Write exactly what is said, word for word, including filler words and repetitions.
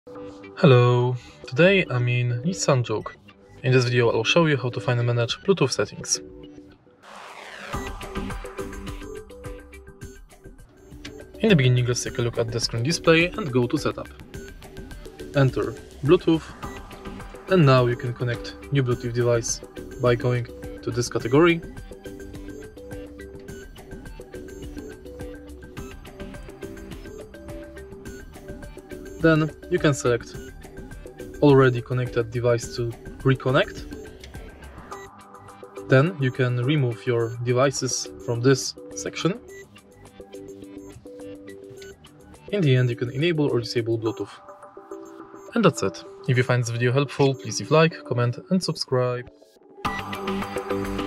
Hello, today I'm in Nissan Juke. In this video I'll show you how to find and manage Bluetooth settings. In the beginning, let's take a look at the screen display and go to Setup. Enter Bluetooth, and now you can connect new Bluetooth device by going to this category. Then you can select already connected device to reconnect. Then you can remove your devices from this section. In the end, you can enable or disable Bluetooth. And that's it. If you find this video helpful, please leave a like, comment and subscribe.